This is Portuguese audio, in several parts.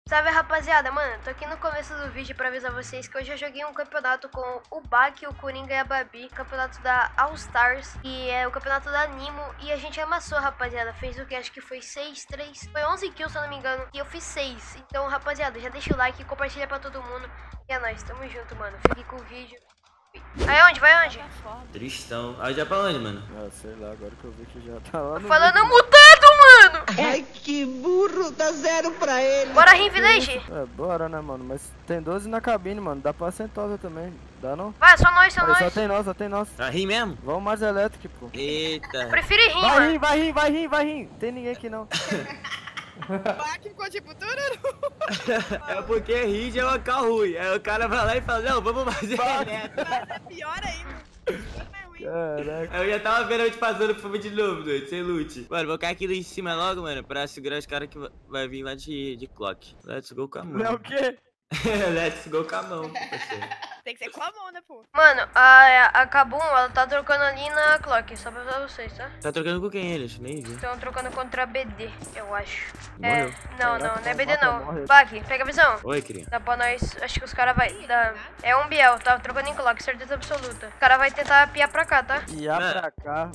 Salve, rapaziada, mano, tô aqui no começo do vídeo pra avisar vocês que hoje eu joguei um campeonato com o Bak, o Coringa e a Babi, campeonato da All Stars, e é o campeonato da Nimo, e a gente amassou, rapaziada, fez o que? Acho que foi 6-3, foi 11 kills, se eu não me engano, e eu fiz 6, então, rapaziada, já deixa o like, compartilha pra todo mundo, e é nóis, tamo junto, mano, fique com o vídeo. Vai onde? Vai onde? Tristão. Aí já pra onde, mano? Ah, sei lá, agora que eu vi que já tá lá Tô no falando vídeo. mutado, mano! Ai, que burro, dá 0 pra ele. Bora rim village? É, bora, né, mano? Mas tem 12 na cabine, mano. Dá pra sentosa também. Dá não? Vai, só nós, só Aí, nós. só tem nós, só tem nós. Pra rir mesmo? Vamos mais elétrico, pô. Eita. Prefiro rim, Vai mano. rir, vai rir, vai rir, vai rir. Tem ninguém aqui não. Bak ficou tipo tururu. É porque rir é uma cal ruim. Aí o cara vai lá e fala, não, vamos fazer elétrico. Tá pior ainda. Caraca. Aí eu já tava vendo a gente passando por de novo, doido, sem loot. Mano, vou cair aqui lá em cima logo, mano, pra segurar os caras que vai vir lá de clock. Let's go com a Não é mão. o quê? Let's go com a mão, parceiro. Tem que ser com a mão, né, pô? Mano, a Kabum, ela tá trocando ali na Clock, só pra avisar vocês, tá? Tá trocando com quem eles? Nem vi. Estão trocando contra a BD, eu acho. Morreu? Não, Caraca, não é BD mata, não. morre. Bak, pega a visão. Oi, cria. Dá pra nós, acho que os caras vai dar... É um Biel, tá trocando em Clock, certeza absoluta. O cara vai tentar piar pra cá, tá? E a pra cá.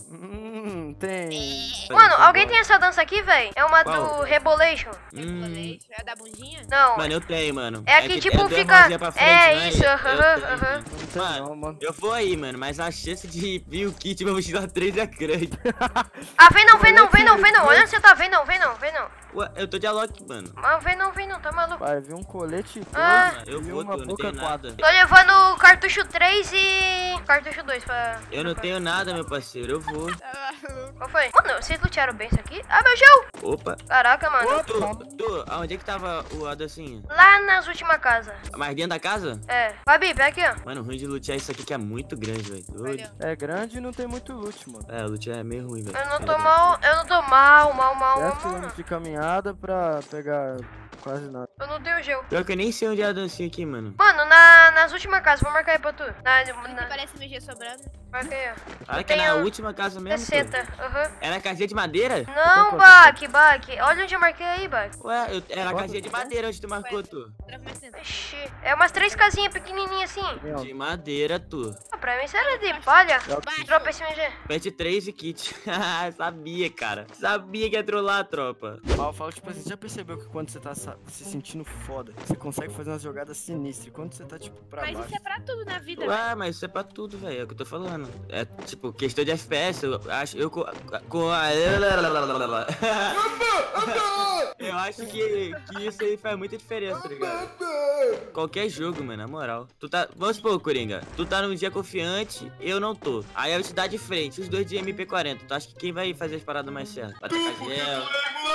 Tem. Mano, alguém tem essa dança aqui, velho? É uma Qual? do Rebolation. É da bundinha? Não, Mano, eu tenho, mano. é aqui que tipo duas fica... mãozinhas pra frente, É né? isso, Eu aham, tenho. aham. Não tem Mano, não, mano. eu vou aí, mano, mas a chance de vir o kit e meu mochila 3 é grande. Ah, vem não, vem não, vem não, vem não. Olha onde você tá, vem não, vem não, vem não. Ué, eu tô de Alok, mano. Ah, vem não, tá maluco. Vai vir um colete Ah. dois Eu e vou, uma tu, não boca tenho quadra. nada. Tô levando cartucho 3 e cartucho 2 pra... Eu não tenho nada, meu parceiro, eu vou. Qual foi? Mano, vocês lutearam bem isso aqui? Ah, meu gel! Opa. Caraca, mano. Tu, aonde é que tava o Adocinho? Lá nas últimas casas. Mais dentro da casa? É. Babi, pega aqui, ó. Mano, ruim de lutear isso aqui que é muito grande, velho. Doido. Valeu. É grande e não tem muito loot, mano. É, o loot é meio ruim, velho. Eu não tô mal, eu não tô mal, 10 não. km de caminhada pra pegar quase nada. Eu não tenho gel. Pior que eu nem sei onde é a dancinha aqui, mano. Mano, nas últimas casas, vou marcar aí pra tu. Parece MG sobrando. Marca aí, ó. Ah, que é na tenho última casa mesmo, pô. 60, aham. É na casinha de madeira? Não, Bak. Olha onde eu marquei aí, Bak. Ué, é na casinha de madeira onde tu marcou, tu. Troca mais dentro. Ixi, é umas 3 casinhas pequenininhas assim. Tem, ó. De madeira, tu. Ah, pra mim isso era de palha. Baixo. Dropa esse MG. Pet 3 e kit. Sabia, cara. Sabia que ia trollar a tropa. Ó, eu falo, tipo, você já percebeu que quando você tá se sentindo foda, você consegue fazer umas jogadas sinistras. E quando você tá, tipo, pra Mas baixo... isso é pra tudo na vida, velho. Ué, mas isso é pra tudo, velho. É o que eu tô falando. É tipo, questão de FPS. Eu acho. Com a. Eu acho que isso aí faz muita diferença, tá ligado? Qualquer jogo, mano, na moral. Tu tá. Vamos supor, Coringa. Tu tá num dia confiante, eu não tô. Aí eu te dar de frente, os dois de MP40. Tu acha que quem vai fazer as paradas mais certas? Vai tacar gel.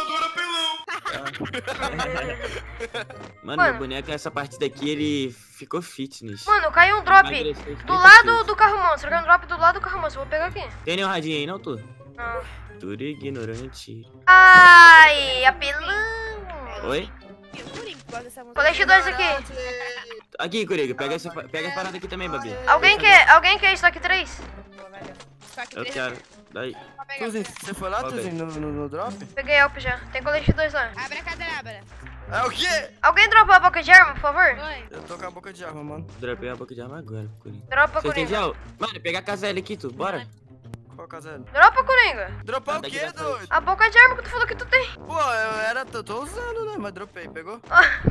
Mano, meu boneco nessa partida aqui, ele ficou fitness. Mano, caiu um drop Emagreceu do 30 lado quilos. do carro monstro. Caiu um drop do lado do carro monstro. Vou pegar aqui. Tem nenhum radinho aí, não, tu? Não. Tudo ignorante. Ai, apelão. Oi? Eu Coringa, gosto dessa música. Colete 2 aqui. Aqui, Coringa, pega a parada aqui também, Babi. Alguém quer estoque 3? Só que Eu três quero. Daí. pra pegar. Tuzinho, você foi lá, Ó, Tuzinho, no drop? Peguei Elp já. Tem colete 2 lá. Abre a cadabra. É o quê? Alguém dropou a boca de arma, por favor? Oi. Eu tô com a boca de arma, mano. Dropei a boca de arma agora, Coringa. Dropa, Você tem Coringa. gel? Mano, pegar a casela aqui, tu. Bora. Qual casela? Dropa, Coringa. Dropar o Daqui quê, da frente. doido? A boca de arma que tu falou que tu tem. Pô, eu tô usando, né? Mas dropei, pegou?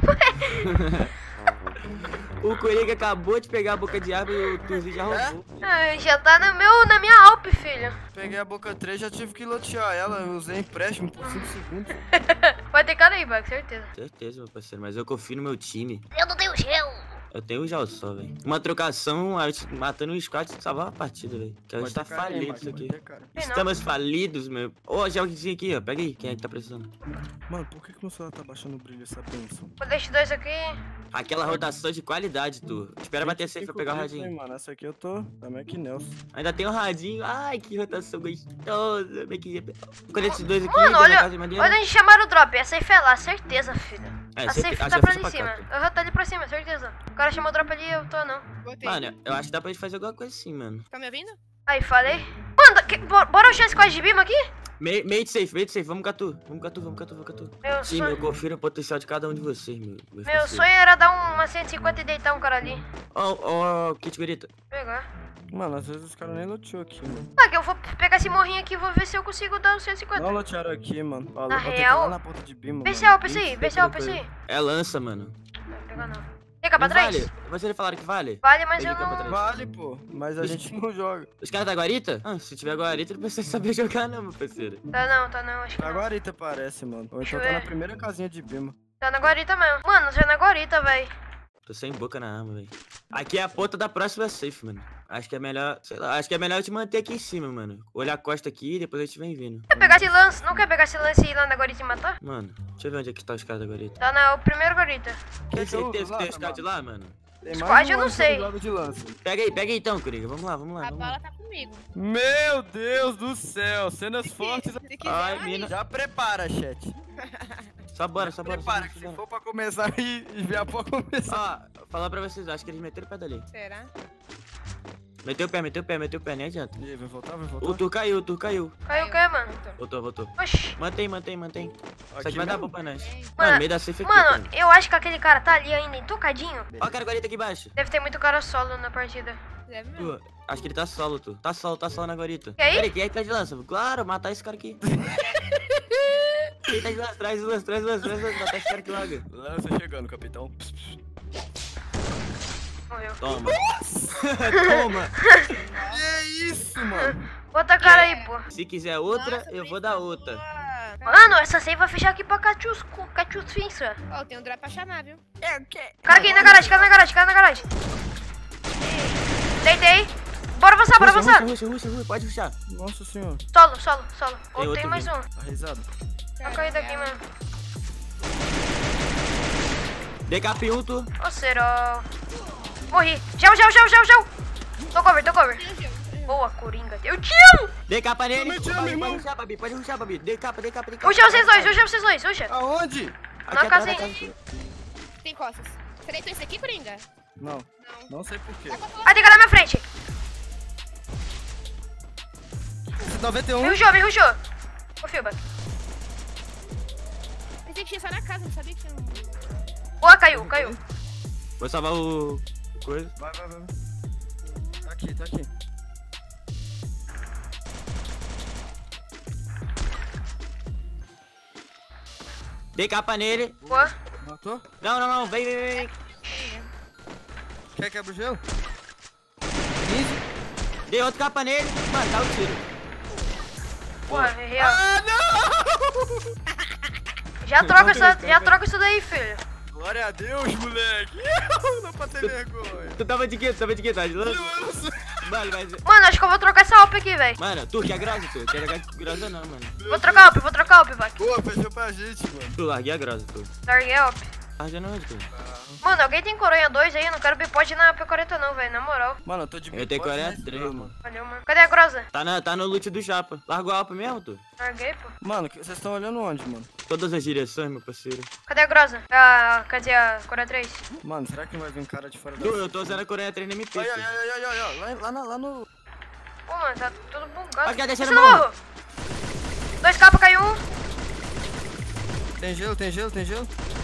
O Coringa acabou de pegar a boca de arma e o Tuzinho já roubou. Ai, já tá na minha Alp, filho. Peguei a boca 3, já tive que lotear ela. Eu usei empréstimo por 5 segundos. Vai ter cara aí, Bak, certeza. Certeza, meu parceiro, mas eu confio no meu time. Eu não tenho gel. Eu tenho um gel só, velho. Uma trocação, a gente matando um squad salvar a partida, velho. Que a gente tá falido isso aqui. Estamos falidos, meu. Ô, gelzinho aqui, ó. Pega aí. Quem é que tá precisando? Mano, por que meu celular tá baixando o brilho essa bênção? Colete 2 aqui. Aquela rotação de qualidade, tu. Espera bater safe pra pegar o radinho. Mano, essa aqui eu tô da Mac Nelson. Ainda tem o radinho. Ai, que rotação gostosa. Colete 2 aqui. Mano, dentro da olha casa de madeira. onde chamaram o drop. A safe é lá, certeza, filho. É, A safe acho tá que pra é ali em pra cima. cá, Aham, tá ali pra cima, certeza. O cara chamou o drop ali, eu tô não. Botei. Mano, eu acho que dá pra gente fazer alguma coisa assim, mano. Tá me ouvindo? Aí, falei. Mano, bora achar esse squad de bima aqui? Meio de safe, vamos catu. Vamos catu. Sim, eu confiro o potencial de cada um de vocês, meu. Meu sonho era dar uma 150 e deitar um cara ali. Ó, kit gorita. Pegar. Mano, às vezes os caras nem luteou aqui, mano. Ah, que eu vou pegar esse morrinho aqui e vou ver se eu consigo dar os 150. Não lutearam aqui, mano. Ó, Na vou ter que ir real? lá na ponta de B, mano. Vê se é o PC aí, vê se é o PC aí. É lança, mano. Não vai pegar não. Tem cá pra Não trás? vale? Vocês falaram que vale? Vale, mas Peguei eu cá pra não... trás. Vale, pô. Mas a gente não joga. Os caras da guarita? Ah, se tiver guarita, não precisa saber jogar não, meu parceiro. Tá não, acho que A não. guarita parece, mano. Ou Deixa então eu tá na ver. primeira casinha de B, mano. Tá na guarita mesmo. Mano, já na guarita, véi. Tô sem boca na arma, velho. Aqui é a ponta da próxima safe, mano. Acho que é melhor, sei lá, acho que é melhor eu te manter aqui em cima, mano. Olhar a costa aqui e depois a gente vem vindo. Quer pegar esse lance? Não quer pegar esse lance e ir lá na guarita e matar? Mano, deixa eu ver onde é que tá os caras da guarita. Tá na primeira guarita. Tem Então, certeza que lá, tem os caras de lá, mano? Tem Squad, eu não ônibus sei. do lado de lança. Pega aí então, Coringa. Vamos lá. A Vamos lá. bala tá comigo. Meu Deus do céu. Cenas fortes. Se quiser, Ai, eu mina. Já prepara, chat. Só bora. Prepara, que se for pra começar e vier pra começar. Ó, falar pra vocês, acho que eles meteram o pé dali. Será? Meteu o pé, nem adianta. E aí, vai voltar? O tur caiu. Caiu o quê, mano? Voltou. Oxi. Mantém. Isso aqui vai dar bom pra nós. Mano, Mano, meio da safe aqui, Mano, cara. eu acho que aquele cara tá ali ainda, intocadinho. Ó o cara guarita aqui embaixo. Deve ter muito cara solo na partida. Deve mesmo. Tu, acho que ele tá solo, tu. Tá solo na guarita. E aí? Peraí, quem é que tá de lança? Claro, matar esse cara aqui. Quem tá de lança? Traz o lance. Matar esse cara aqui logo. Lança chegando, capitão. Morreu. Toma. Toma. Que isso, mano? Outra cara aí, pô. Se quiser outra, Nossa, eu vou dar outra. Mano, essa save vai fechar aqui pra Catius Finça. Ó, tem um drop pra chamar, viu? Cara aqui na garagem, cara na garagem. Deitei. Bora avançar. Ruxa, pode ruxar. Nossa senhora. Solo. Ou tem outro mais vindo. um. Tá risado. Tá caído aqui mesmo. DKP1, tu. Ô, Serol. Morri. Gel. Tô cover. Boa, Coringa. Deu tio! DK nele. Também tinha, meu irmão. Pode ruxar, Babi. DK. Ruxa vocês dois, ruxa. Aonde? Na Aqui atrás da casinha. casa. Tem costas. Você deitou esse aqui, Coringa? Não. Não sei porquê. Ah, tem cara na minha frente. Esse 91. Me rushou. Confio, Buck. Pensei que tinha só na casa, não sabia que tinha um... Boa, caiu. Vou salvar o coisa. Vai. Tá aqui. DK nele. Boa. Matou? Não. Vem. Quer quebra o gelo? Dei outro capa nele. Mano, dá o tiro. Boa, é real. Ah, não! Já troca isso daí, filho. Glória a Deus, moleque. Não pode ter vergonha. Tu tava de quê? Tá de lança? Nossa. Mano, Mano, acho que eu vou trocar essa AWP aqui, velho. Mano, tu quer grossa, tu? Quer jogar grossa não, mano. Vou trocar a AWP, Buck. Boa, fechou pra gente, mano. Tu larguei a grossa, tu. Larguei a AWP. Larguei não, tu. Mano, alguém tem coronha 2 aí? Eu não quero bipod na P40 não, velho. Na moral. Mano, eu tô de Eu tenho bigode, 43, né? mano. Valeu, mano. Cadê a grosa? Tá no loot do chapa. Largou a alpa mesmo, tu? Larguei, pô. Mano, vocês estão olhando onde, mano? Todas as direções, meu parceiro. Cadê a grosa? Quer dizer, a Coreia 3. Mano, será que não vai vir um cara de fora da... Tu, eu tô usando a Coreia 3 na MP. Ai. Lá no... Pô, mano, tá tudo bugado. Aqui, deixa Você no não morro. morro. 2K caiu um. Tem gelo.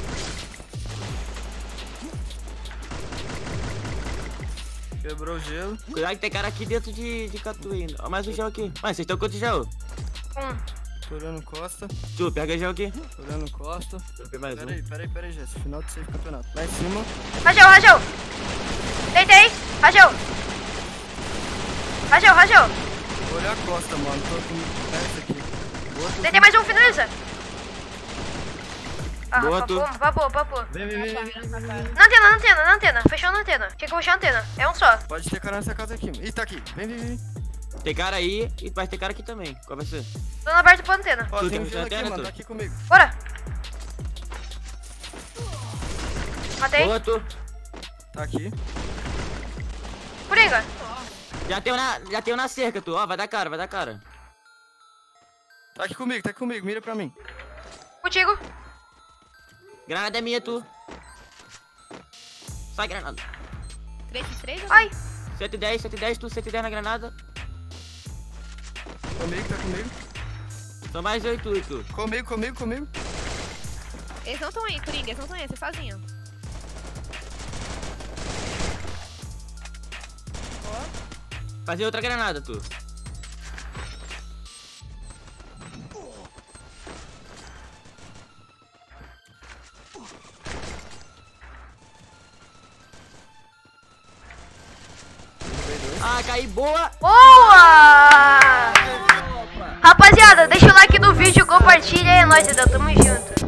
Quebrou o gelo. Cuidado que tem cara aqui dentro de catu ainda. Ó, mais um gel aqui. Mano, vocês estão quanto gel? Tô olhando costa. Tu, pega gel aqui. Tô olhando costa. Vou pegar mais um. Peraí, Jess. Final de save campeonato. Lá em cima. Rajou. Deitei. Rajou. Vou olhar a costa, mano. Tô com 10 aqui. Outro... Deitei mais um, finaliza. Ah, Boa, tu. papou. Vem. Na antena. Fechou na antena. Tinha que puxar a antena. É um só. Pode ter cara nessa casa aqui. Ih, tá aqui. Vem. Tem cara aí e vai ter cara aqui também. Qual vai ser? Dona aberta pra antena. Ó, Tu tem tem um gelo aqui, antena, mano. tu? Tá aqui comigo. Bora. Matei. Boa, tu. Tá aqui. Coringa. Já tenho na cerca, tu. Ó, vai dar cara. Tá aqui comigo. Mira pra mim. Contigo. Granada é minha, tu. Sai, granada. 3x3 ou Ai. 110, tu. 110 na granada. Tá comigo. São mais 8, tu. Comigo. Eles não estão aí, Coringa, eles não estão aí, você sozinho. Fazer outra granada, tu. Ah, caí, boa! Boa! Rapaziada, deixa o like no vídeo, compartilha e é nóis, tamo junto.